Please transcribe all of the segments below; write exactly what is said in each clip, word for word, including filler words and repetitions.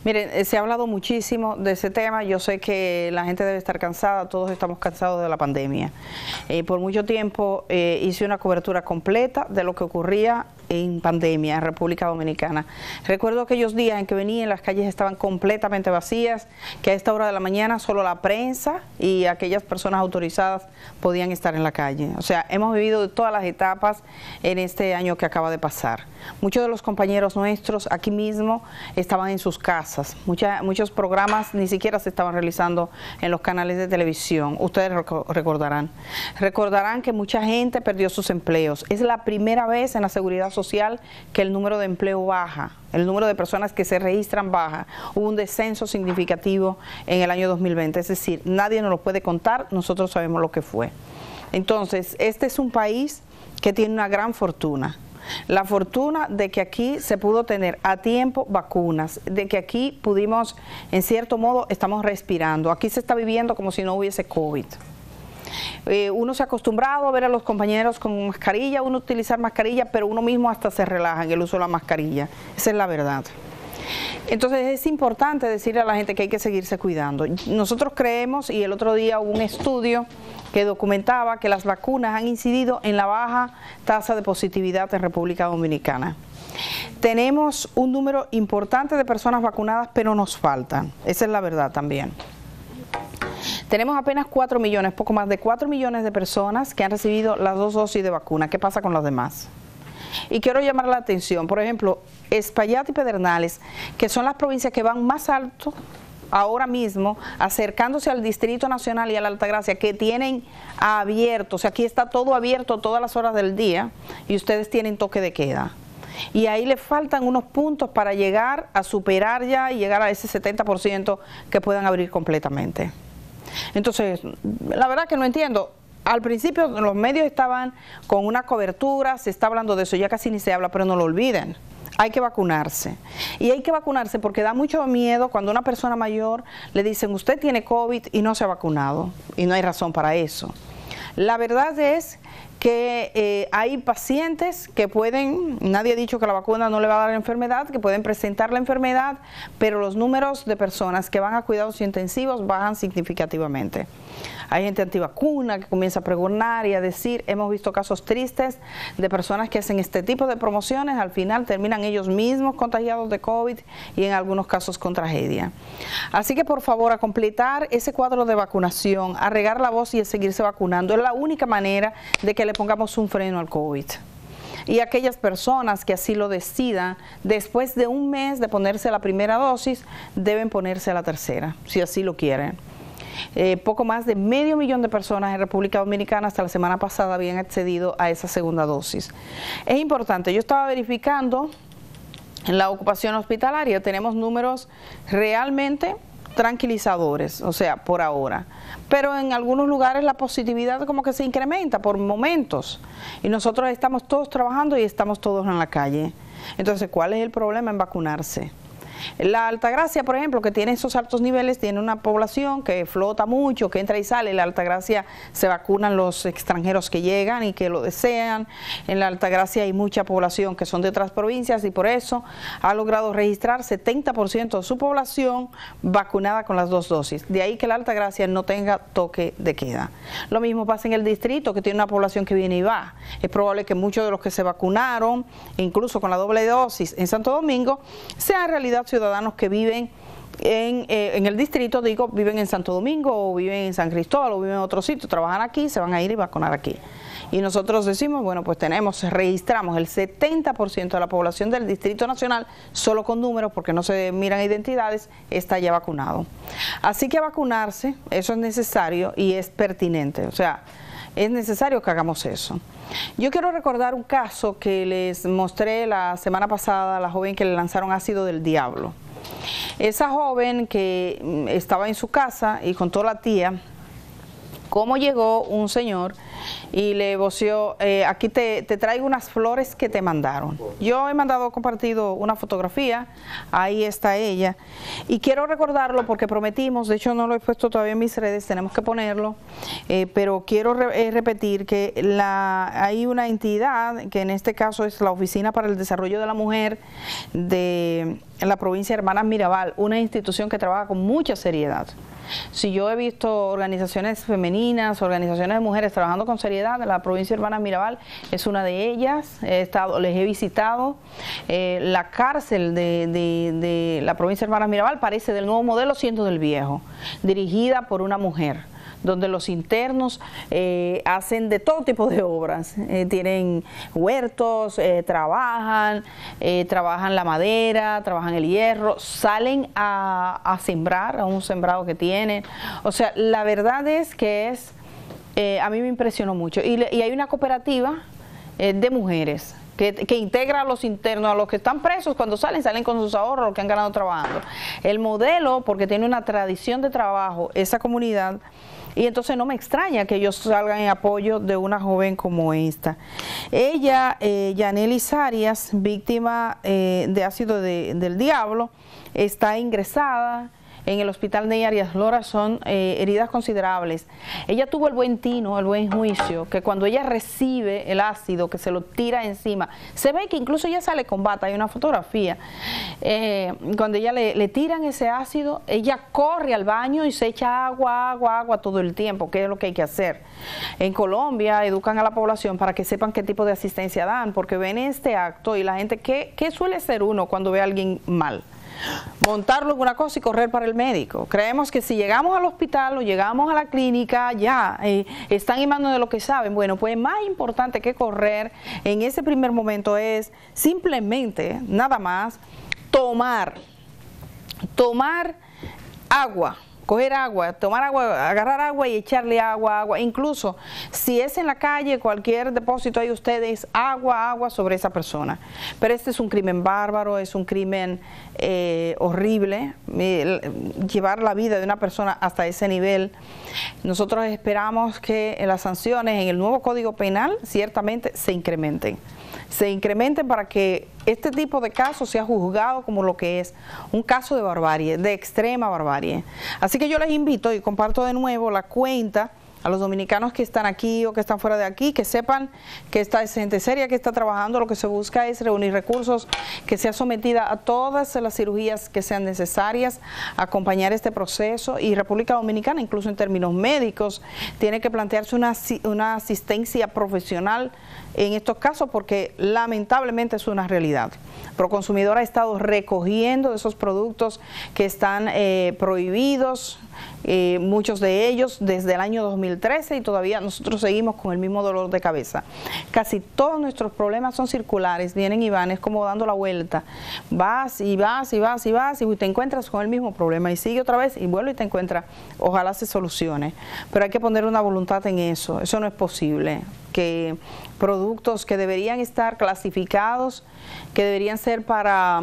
Miren, eh, se ha hablado muchísimo de ese tema. Yo sé que la gente debe estar cansada, todos estamos cansados de la pandemia. Eh, por mucho tiempo eh, hice una cobertura completa de lo que ocurría en pandemia en República Dominicana. Recuerdo aquellos días en que venía y las calles estaban completamente vacías, que a esta hora de la mañana solo la prensa y aquellas personas autorizadas podían estar en la calle. O sea, hemos vivido de todas las etapas en este año que acaba de pasar. Muchos de los compañeros nuestros aquí mismo estaban en sus casas. Mucha, muchos programas ni siquiera se estaban realizando en los canales de televisión. Ustedes recordarán. Recordarán que mucha gente perdió sus empleos. Es la primera vez en la seguridad social que el número de empleo baja, el número de personas que se registran baja. Hubo un descenso significativo en el año dos mil veinte, es decir, nadie nos lo puede contar, nosotros sabemos lo que fue. Entonces, este es un país que tiene una gran fortuna. La fortuna de que aquí se pudo tener a tiempo vacunas, de que aquí pudimos, en cierto modo, estamos respirando. Aquí se está viviendo como si no hubiese COVID. Eh, uno se ha acostumbrado a ver a los compañeros con mascarilla, uno utilizar mascarilla, pero uno mismo hasta se relaja en el uso de la mascarilla. Esa es la verdad. Entonces es importante decirle a la gente que hay que seguirse cuidando. Nosotros creemos, y el otro día hubo un estudio que documentaba que las vacunas han incidido en la baja tasa de positividad en República Dominicana. Tenemos un número importante de personas vacunadas, pero nos faltan. Esa es la verdad también. Tenemos apenas cuatro millones, poco más de cuatro millones de personas que han recibido las dos dosis de vacuna. ¿Qué pasa con los demás? Y quiero llamar la atención, por ejemplo, Espaillat y Pedernales, que son las provincias que van más alto ahora mismo, acercándose al Distrito Nacional y a la Altagracia, que tienen abierto, o sea, aquí está todo abierto todas las horas del día y ustedes tienen toque de queda. Y ahí le faltan unos puntos para llegar a superar ya y llegar a ese setenta por ciento que puedan abrir completamente. Entonces, la verdad que no entiendo. Al principio los medios estaban con una cobertura, se está hablando de eso, ya casi ni se habla, pero no lo olviden. Hay que vacunarse. Y hay que vacunarse porque da mucho miedo cuando a una persona mayor le dicen, usted tiene COVID y no se ha vacunado. Y no hay razón para eso. La verdad es que eh, hay pacientes que pueden, nadie ha dicho que la vacuna no le va a dar la enfermedad, que pueden presentar la enfermedad, pero los números de personas que van a cuidados intensivos bajan significativamente. Hay gente antivacuna que comienza a pregonar y a decir, hemos visto casos tristes de personas que hacen este tipo de promociones, al final terminan ellos mismos contagiados de COVID y en algunos casos con tragedia. Así que por favor, a completar ese cuadro de vacunación, a regar la voz y a seguirse vacunando, es la única manera de que le pongamos un freno al COVID. Y aquellas personas que así lo decidan, después de un mes de ponerse la primera dosis, deben ponerse la tercera, si así lo quieren. Eh, poco más de medio millón de personas en República Dominicana hasta la semana pasada habían accedido a esa segunda dosis. Es importante, yo estaba verificando en la ocupación hospitalaria, tenemos números realmente tranquilizadores, o sea, por ahora. Pero en algunos lugares la positividad como que se incrementa por momentos. Y nosotros estamos todos trabajando y estamos todos en la calle. Entonces, ¿cuál es el problema en vacunarse? La Altagracia, por ejemplo, que tiene esos altos niveles, tiene una población que flota mucho, que entra y sale. En la Altagracia se vacunan los extranjeros que llegan y que lo desean. En la Altagracia hay mucha población que son de otras provincias y por eso ha logrado registrar setenta por ciento de su población vacunada con las dos dosis. De ahí que la Altagracia no tenga toque de queda. Lo mismo pasa en el distrito, que tiene una población que viene y va. Es probable que muchos de los que se vacunaron, incluso con la doble dosis en Santo Domingo, sean en realidad ciudadanos que viven en, eh, en el distrito, digo, viven en Santo Domingo o viven en San Cristóbal o viven en otro sitio, trabajan aquí, se van a ir y vacunar aquí. Y nosotros decimos, bueno, pues tenemos, registramos el setenta por ciento de la población del Distrito Nacional, solo con números, porque no se miran identidades, está ya vacunado. Así que vacunarse, eso es necesario y es pertinente, o sea, es necesario que hagamos eso. Yo quiero recordar un caso que les mostré la semana pasada a la joven que le lanzaron ácido del diablo. Esa joven que estaba en su casa y contó a la tía cómo llegó un señor y le voció, eh, aquí te, te traigo unas flores que te mandaron. Yo he mandado, compartido una fotografía, ahí está ella, y quiero recordarlo porque prometimos, de hecho no lo he puesto todavía en mis redes, tenemos que ponerlo, eh, pero quiero re, eh, repetir que la, hay una entidad, que en este caso es la Oficina para el Desarrollo de la Mujer de la provincia de Hermanas Mirabal, una institución que trabaja con mucha seriedad. Si yo he visto organizaciones femeninas, organizaciones de mujeres trabajando con seriedad, la provincia de Hermanas Mirabal es una de ellas. He estado, les he visitado. Eh, la cárcel de, de, de la provincia de Hermanas Mirabal parece del nuevo modelo siendo del viejo, dirigida por una mujer, donde los internos eh, hacen de todo tipo de obras, eh, tienen huertos, eh, trabajan, eh, trabajan la madera, trabajan el hierro, salen a, a sembrar, a un sembrado que tienen. O sea, la verdad es que es, eh, a mí me impresionó mucho. Y, y hay una cooperativa eh, de mujeres Que, que integra a los internos, a los que están presos, cuando salen, salen con sus ahorros, los que han ganado trabajando. El modelo, porque tiene una tradición de trabajo, esa comunidad, y entonces no me extraña que ellos salgan en apoyo de una joven como esta. Ella, eh, Yanelis Arias, víctima eh, de ácido de, del diablo, está ingresada en el hospital Ney Arias Lora, son eh, heridas considerables. Ella tuvo el buen tino, el buen juicio, que cuando ella recibe el ácido, que se lo tira encima, se ve que incluso ella sale con bata, hay una fotografía, eh, cuando ella le, le tiran ese ácido, ella corre al baño y se echa agua, agua, agua todo el tiempo, que es lo que hay que hacer. En Colombia educan a la población para que sepan qué tipo de asistencia dan, porque ven este acto y la gente, ¿qué, qué suele ser uno cuando ve a alguien mal? Montarlo en una cosa y correr para el médico. Creemos que si llegamos al hospital o llegamos a la clínica, ya eh, están en manos de lo que saben. Bueno, pues más importante que correr en ese primer momento es simplemente, nada más, tomar, tomar agua. Coger agua, tomar agua, agarrar agua y echarle agua, agua. Incluso si es en la calle, cualquier depósito hay ustedes, agua, agua sobre esa persona. Pero este es un crimen bárbaro, es un crimen eh, horrible, eh, llevar la vida de una persona hasta ese nivel. Nosotros esperamos que las sanciones en el nuevo Código Penal ciertamente se incrementen. se incrementen para que este tipo de casos sea juzgado como lo que es, un caso de barbarie, de extrema barbarie. Así que yo les invito y comparto de nuevo la cuenta a los dominicanos que están aquí o que están fuera de aquí, que sepan que esta es gente seria que está trabajando. Lo que se busca es reunir recursos, que sea sometida a todas las cirugías que sean necesarias, acompañar este proceso, y República Dominicana, incluso en términos médicos, tiene que plantearse una, una asistencia profesional en estos casos, porque lamentablemente es una realidad. Proconsumidor ha estado recogiendo de esos productos que están eh, prohibidos, eh, muchos de ellos desde el año dos mil trece, y todavía nosotros seguimos con el mismo dolor de cabeza. Casi todos nuestros problemas son circulares, vienen y van, es como dando la vuelta. Vas y vas y vas y vas y te encuentras con el mismo problema y sigue otra vez y vuelve y te encuentras. Ojalá se solucione, pero hay que poner una voluntad en eso. Eso no es posible, que productos que deberían estar clasificados, que deberían ser para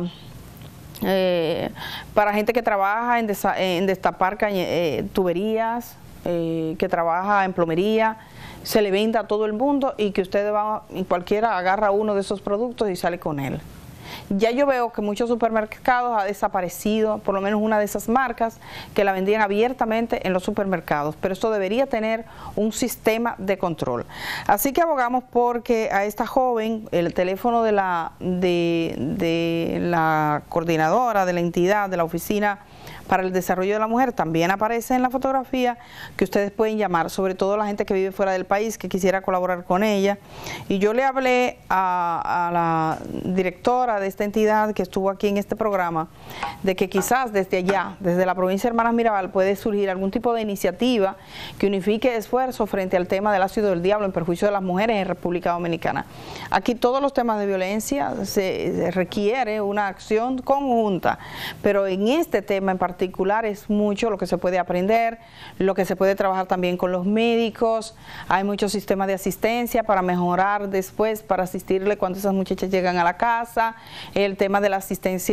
eh, para gente que trabaja en, desa, en destapar cañe, eh, tuberías, eh, que trabaja en plomería, se le venda a todo el mundo, y que usted va, y cualquiera agarra uno de esos productos y sale con él. Ya yo veo que muchos supermercados ha desaparecido, por lo menos una de esas marcas que la vendían abiertamente en los supermercados, pero esto debería tener un sistema de control. Así que abogamos porque a esta joven, el teléfono de la, de, de la coordinadora de la entidad, de la Oficina para el Desarrollo de la Mujer, también aparece en la fotografía, que ustedes pueden llamar, sobre todo la gente que vive fuera del país, que quisiera colaborar con ella. Y yo le hablé a, a la directora de esta entidad que estuvo aquí en este programa, de que quizás desde allá, desde la provincia de Hermanas Mirabal, puede surgir algún tipo de iniciativa que unifique esfuerzos frente al tema del ácido del diablo en perjuicio de las mujeres en República Dominicana. Aquí todos los temas de violencia se, se requiere una acción conjunta, pero en este tema en particular es mucho lo que se puede aprender, lo que se puede trabajar también con los médicos. Hay muchos sistemas de asistencia para mejorar después, para asistirle cuando esas muchachas llegan a la casa, el tema de la asistencia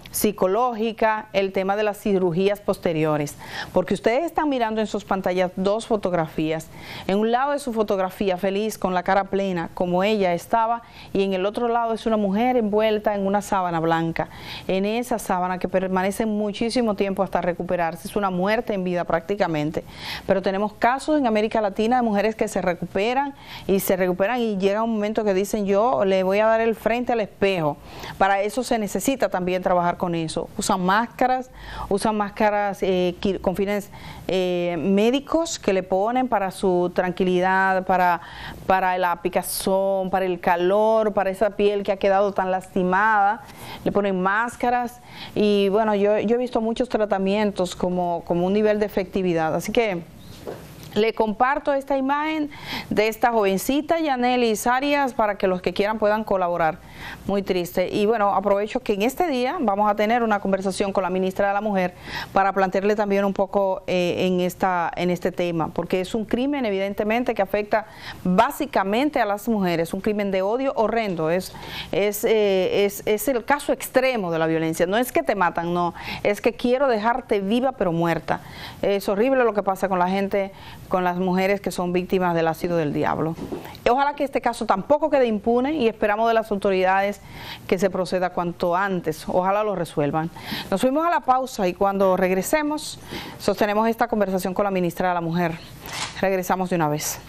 psicológica, el tema de las cirugías posteriores, porque ustedes están mirando en sus pantallas dos fotografías. En un lado es su fotografía feliz, con la cara plena, como ella estaba, y en el otro lado es una mujer envuelta en una sábana blanca, en esa sábana que permanece muchísimo tiempo hasta recuperarse. Es una muerte en vida prácticamente, pero tenemos casos en América Latina de mujeres que se recuperan y se recuperan y llega un momento que dicen, yo le voy a dar el frente al espejo. Para eso se necesita también trabajar con eso. Usan máscaras, usan máscaras eh, con fines eh, médicos que le ponen para su tranquilidad, para, para la picazón, para el calor, para esa piel que ha quedado tan lastimada. Le ponen máscaras y bueno, yo, yo he visto muchos tratamientos como, como un nivel de efectividad. Así que le comparto esta imagen de esta jovencita Yanelis Arias para que los que quieran puedan colaborar. Muy triste. Y bueno, aprovecho que en este día vamos a tener una conversación con la ministra de la Mujer para plantearle también un poco eh, en, esta, en este tema, porque es un crimen evidentemente que afecta básicamente a las mujeres, un crimen de odio horrendo, es, es, eh, es, es el caso extremo de la violencia. No es que te matan, no, es que quiero dejarte viva pero muerta. Es horrible lo que pasa con la gente, con las mujeres que son víctimas del ácido del diablo. Ojalá que este caso tampoco quede impune y esperamos de las autoridades que se proceda cuanto antes. Ojalá lo resuelvan. Nos fuimos a la pausa y cuando regresemos sostenemos esta conversación con la ministra de la Mujer. Regresamos de una vez.